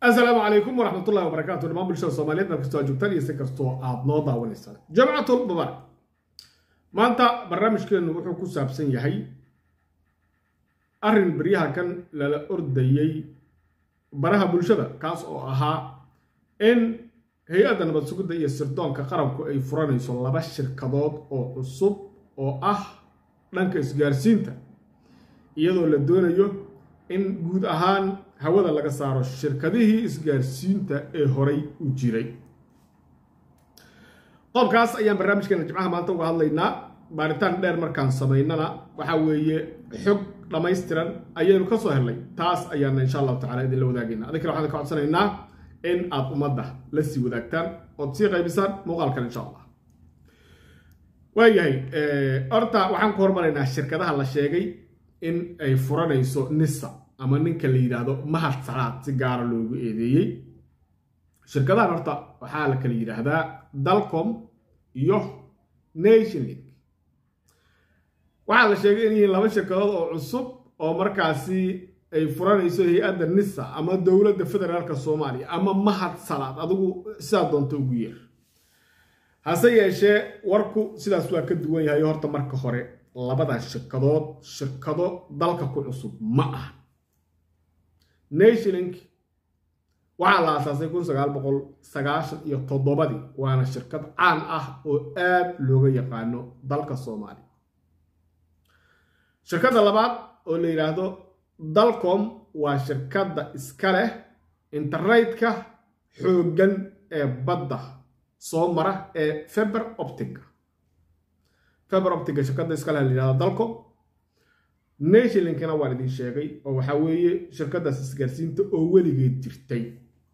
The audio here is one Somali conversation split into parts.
السلام عليكم ورحمة الله وبركاته. الإمام بالشهر الصوماليات مركزتوا جوتان يسكرتوا عضنوضة ونسان جماعة المبارك ما أنت برنامج كده نروحوا كوساب سن يحي أرن بريها كان للأرديي براها بالشدة كاس أو أها إن هي أدنى بتسوق ده يسردون كقرب كأي فراني صلى بشر كضاد أو الصب أو لانك إسجارسينتا يدو للدون يو إن جود أهان هودا laga saaro shirkadihii isgaarsiinta ee horay u jiray qodobkaas ayaan barnaamijkeena jimcaha maanta uga hadlaynaa baaritaan dheer markaan sameynana waxa weeye xog dhameystiran ayaynu ka soo helnay taas ayaan insha Allah taala idin la wadaagayna adinka waxaan ka codsanaynaa in aad ummadda la sii wadaagtaan oo sii qaybisaan muuqaalkan insha Allah waayahay horta waxaan ku hormaraynaa shirkadaha la sheegay in ay furanayso nisa ama ninka la yiraahdo mahad salaad si gaar ah loogu eedeeyay shirkadahan horta waxaa la kala yiraahdaa Dalcom iyo Nationlink waxaa la sheegay in laba shirkadood oo cusub oo markaasi ay furanayso hay'adda NISA ama dawladda federaalka Soomaaliya ama mahad salaad adigu sidaa doonto ugu yeer hase yeeshee warku sidaas waa ka duwan yahay horta marka hore labada shirkado dalka ku cusub ma aha Nationlink waxaa la aasaasay 1997 waana shirkad caan ah oo aad looga yaqaano dalka Soomaaliya shirkadda labaad oo la yiraahdo Dalcom waa shirkadda iska leh internetka xooggan ee badda soo mara ee fiber optic shirkadda iska leh la yiraahdo Dalcom Nationlinkna waa idin sheegay oo waxa weeye shirkadaas isgaarsiinta oo weligeed jirtay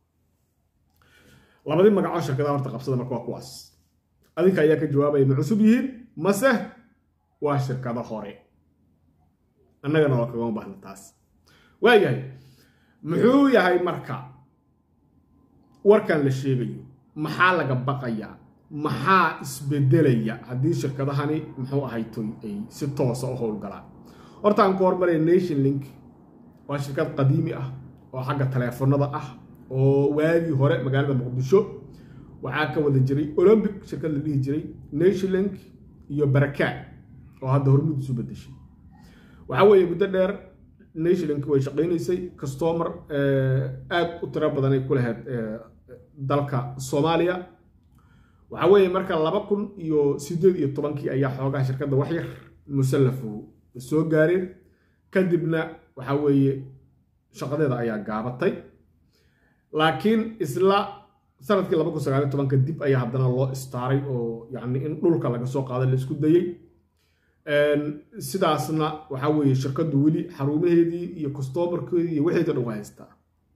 labadii magac shirkadaha horta qabsada marka waa kuwaas adinka ayaa ka jawaabay ma cusub yihiin mase waa shirkado hore annagana waa kaga baahna taas waayahay muxuu yahay marka warkan la sheegayo maxaa laga baqayaa maxaa isbedelaya haddii shirkadahani muxuu ahaytoy ay si toos ah u howlgalaan horta aan ku hormaray Nationlink waa shirkad qadiimi ah oo xagga telefoonada ah oo waagi hore magaalada Muqdisho waxa ka wada jiray Olympic shirkad la dhihi jiray Nationlink iyo Baraka oo hadda hormuud isu bedeshay waxa weeye muddo dheer Nationlink way shaqeynaysay customer aad u tiro badan ay ku lahayd dalka Soomaaliya waxa weeye marka 2018 ayaa xoogaa shirkadda wax yar musallafu soo gaareen kadibna waxa weeye shaqadeeda ayaa gaabatay laakiin isla sanadkii 2019 dib ayaa haddana loo istaaray oo yani in dhulka laga soo qaaday la isku dayay sidaasna waxa weeye shirkaddu weli xarumaheedii iyo customerkeedii iyo wixii dhan u haystaa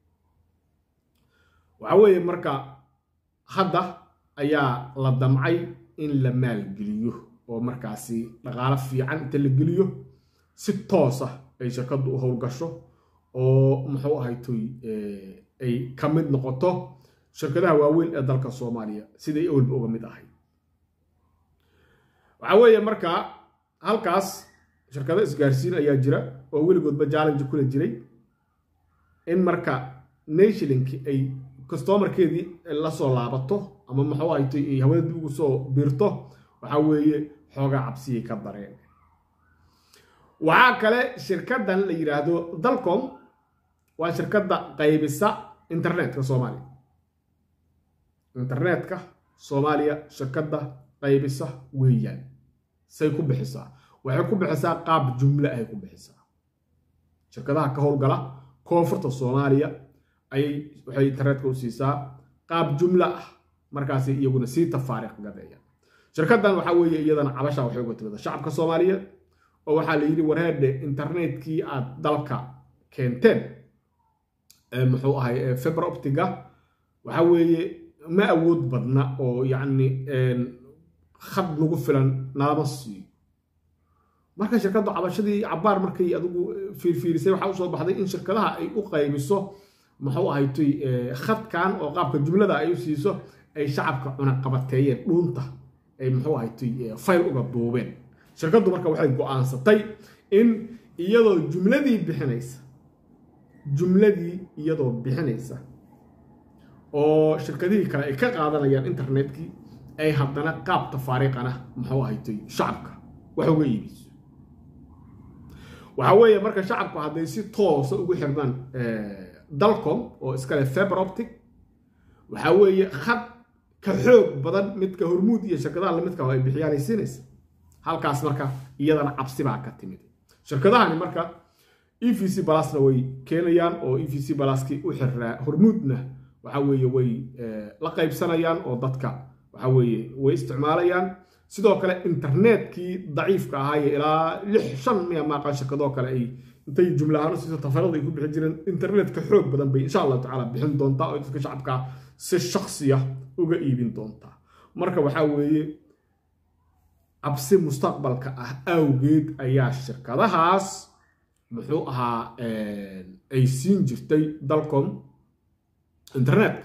waxa weeye marka hadda ayaa la damcay in la maalgeliyo oo markaasi dhaqaale fiican inta la geliyo si toos ah ay shirkaddu u howlgasho oo muxuu ahaytoy ay ka mid noqoto shirkadaha waaweyn ee dalka Soomaaliya sidii awalba uga mid ahay waxa weeye marka halkaas shirkado isgaarsiin ayaa jira oo weligoodba challenge kula jiray in marka Nationlink ay customerkeedii la soo laabato ama muxuu ahaytoy ay hawada dib ugu soo biirto waxa weeye xooga cabsi ka dareen waxa kale shirkadan la yiraahdo Dalcom waa shirkadda qaybisa internetka Soomaaliya shirkadda qaybisa weeyaan say ku bixisaa waxay ku bixisaa qaab jumla ay ku bixisaa shirkadaha ka howlgala koonfurta Soomaaliya waxay internetka u siisaa qaab jumla ah markaas iyaguna si tafaariiq gadeeya shirkaddan waxa weeye iyadana cabasha waxay uga timid shacabka Soomaaliyeed oo waxa la yiri wareedhe internetkii aad dalka keenteen muxuu ahay fiber optiga waxa weeye ma awood badna oo yani khad lagu filan nalama siiyo marka shirkaddu cabashadii cabaar markay adigu fiirisay waxa soo baxday in shirkadaha ay u qaybiso muxuu ahaytoy khadkan oo qaabka jumlada ay u siiso ay shacabka cuna qabateeyeen dhuunta ay muxuu ahaytoy file uga duubeen shirkaddu marka waxay go'aansatay in iyadoo jumladii bixinaysa oo shirkadihii kale ay ka qaadanayaan internetkii ay haddana qaab tafaariiqana muxuu ahaytay shacabka wax uga iibiso waxa weeye marka shacabku hadday si toos ugu xirmaan dalcom oo iska leh fiber optic waxa weeye khad ka xoog badan midka hormuud iyo shirkadaha lamidka ay bixiyaan siinaysa halkaas marka iyadana cabsi baa ka timid shirkadahani marka EVC Plus way keenayaan oo EVC Plus-ki u xiraa hormuudna waxa weeye way la qaybsanayaan oo dadka waxa weeye way isticmaalayaan sidoo kale internetkii daciifka ahaa ilaa 6-5 maaqa shirkado kale ay intay jumlahaan sida tafarada ay ku bixin jireen internetka xoog badan bay insha Allah taala bixin doontaa oo dadka shacabka si shakhsiya uga iibin doontaa marka waxa weeye absi mustaqbalka ah awgeed ayaa shirkadahaas muxuu ahaa ay siin jirtay dalcom internetka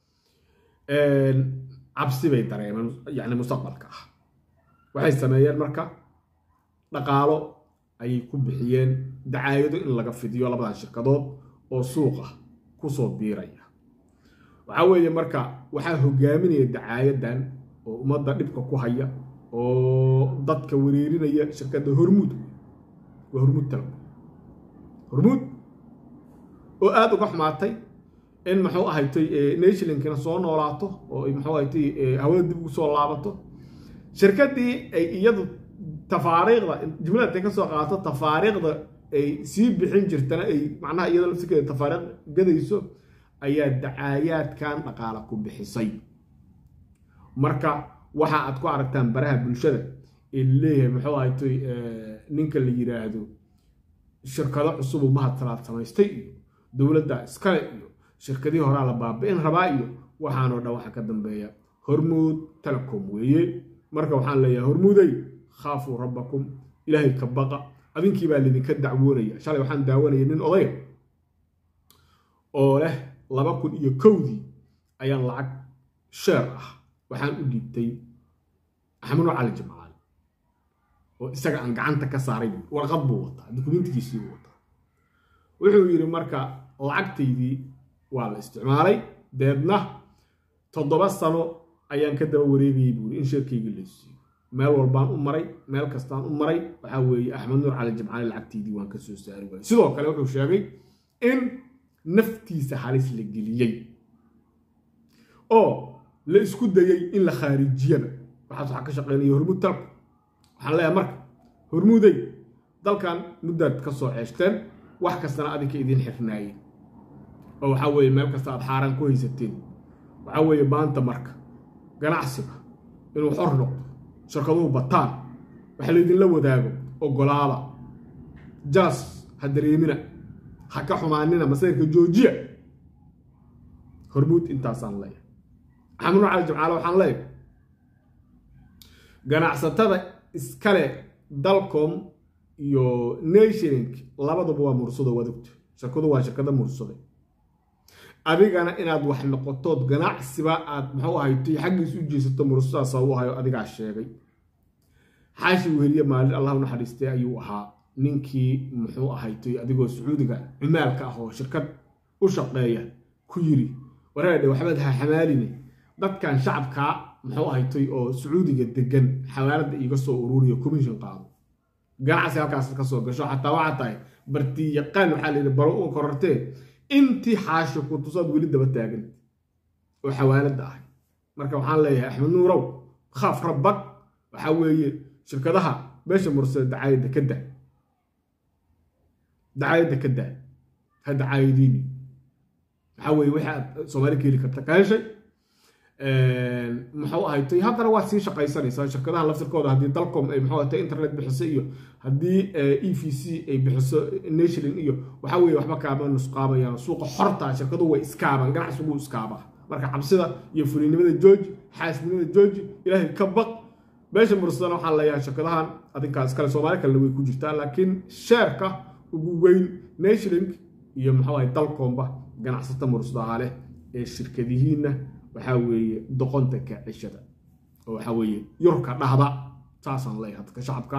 absi bay dareemaan yani mustaqbalka ah waxay sameeyeen marka dhaqaalo ay ku bixiyeen dacaayado in laga fidiyo labadan shirkadood oo suuqa ku soo biiraya waxa weeye marka waxa hogaaminaya dacaayadan oo umada dhibka ku haya oo dadka wareerinaya shirkadda hormuud waa hormuud oo aad uga xumaatay in muxuu ahaytay nationalinkana soo noolaato oo muxuu ahaytay hawada dib ugu soo laabato shirkadii ay iyadu tafaariiqda jumlada ka soo qaato tafaariiqda ay sii bixin jirtana ay macnaha iyada laftigeeda tafaariiq gadayso ayaa dacaayaadkan dhaqaale ku bixisay marka waxa aad ku aragtaan baraha bulshada ilaa muxuu ahaytay ninka la yiraahdo shirkado cusub oo mahad salaad samaystay dawladda iskale iyo shirkadii hore la baabi'in rabaa iyo waxaan oo dhan waxa ka dambeeya hormuud telecom weeye marka waxaan leeyahay hormuuday khaafu rabbakum ilaahay ka baqa adinkii baa lidinka dacwoonaya shalay waxaan daawanayay nin oday oo leh 2001 ayaan lacag share ah waxaan u dhiibtay Axmed Cali Jamaal oo isaga aan gacanta ka saaray warqad buu wataa dokumentigiisii uu wataa wuxuu yiri marka lacagtaydii waa la isticmaalay deedna 7 sano ayaan ka daba wareegay buu in shirkayga la siiyo meel walbaan u maray meel kastaan u maray waxa weeye Axmed Cali Jamaal lacagtaydii waan ka soo saaray sidoo kale wuxuu sheegay in naftiisa halis la geliyay oo la isku dayay in la khaarijiyada waxa ka shaqeynaya hormuud talku waxaan leeyahay marka hormuuday dalkan muddaad ka soo ceeshteen wax kastana adinka idin xirnaayay oo waxa weeye meel kasta aad xaaran ku haysateen waxa weeye baanta marka ganacsiga inuu xor noqdo shirkaduhu bataan waxa la idin la wadaago ogolaada jas hadareemina ha ka xumaanina masayrka joojiya hormuud intaasaan leeyahay Axmed Cali Jamaal waxaan leeyahay ganacsatada iskale dalcom iyo nationalink labaduba waa mursado wadagto shirkadu waa shirkada mursado adigana inaad wax noqotood ganacsiba aad muxuu ahaytay xaqiis u jeesato mursadaas oo hayo adiga sheegay xaashi weheliye maalin Allah u naxariistay ayuu ahaa ninkii muxuu ahaytay adigoo Sacuudiga cimaalka ah oo shirkad u shaqeeya ku yiri wareede waxbaad ha xamaaline dadkan shacabka muxuu ahaytay oo Sacuudiga degan xawaalada iga soo ururiyo commission qaado ganacsi halkaas ka soo gasho xataa waxa tahay barti yaqaan waxa la baro oo korortee intii xaasho ku tusad weli daba taagan oo xawaalada ah marka waxaan leeyahay Axmed Nuurow khaaf rabbak waxa weeye shirkadaha beesha mursada dacaayada ka daa hada caayidini waxa weeye waxa Soomaali keeli karta ka heshay muxuu ahaytay haddana waa sii shaqaysanaysaa shirkadaha laftirkooda haddii dalcom ay muxuu ahaytay internet bixiso iyo haddii EVC ay bixiso national iyo waxa weeye waxba kaama nusqaabayaan suuqa xorta shirkaduhu way iskaabaan ganacsigu iskaabaa marka cabsida iyo fulinimada jooji xaasnimada jooji ilaahay ka baq beesha mursada waxaan leeyahay shirkadahan adinkaas kale Soomaali kale way ku jirtaa laakiin shareka ugu weyn nationalink iyo muxuu ahaytay dalcomba ganacsata mursada leh ee shirkadihiina waxa weeye doqonta ka cishada oo waxa weeye yurka dhahda taasan leeyahay dadka shacabka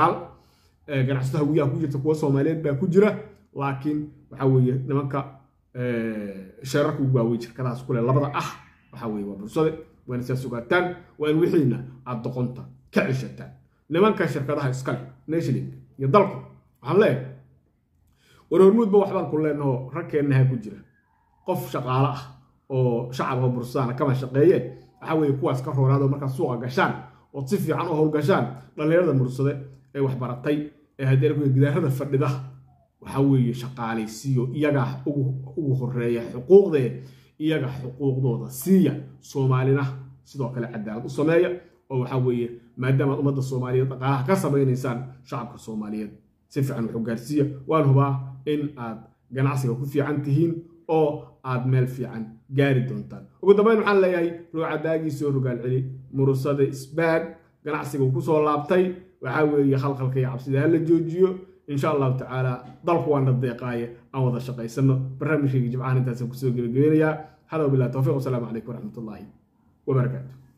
39 ganacsatada wiya ku jirta kuwa Soomaaliyeed baa ku jira laakiin waxa weeye nimanka شركة وجاوي شركة كلها لبضة وحوي وبرصدق وين ساسوقتان وين وحينا عالدقنطة كعشتان لمن كان شركة إسكال نيشلينج يضلكم حملة ورمود بوحبان كله إنه ركّي إنها كجرة قف شقالة أو شعبه برصانة كمان شقية حوي كواس كفر هذا مركز سوق قشان وتصفي عنه هو القشان لأن هذا مرصدق وحبرتي هذا يقول جدا هذا الفرد ده وحوي شقالي سيو يجا وخرية حقوق ذي يجا حقوق ذو سيا سومالنا سيدو كلا عدالة الصومالية أو حوي ما دام الأمة الصومالية تقالها كسب إنسان شعب الصومالية سيف عن حقوق سيا وانهما إن عاد جناعسي وكفي عن تهين أو عاد مال في عن جاري دونتان وقد بين محل ياي لو عداجي سور قال علي مرصد إسباق جناعسي وكسر لابتي وحاول يخلق الكي عبسي هلا جوجيو إن شاء الله تعالى ضلق وانا الضيقاية أو ذا الشقي سنة برنامج جمعان انت سوق سوق الجويريا هذا بالله التوفيق والسلام عليكم ورحمة الله وبركاته.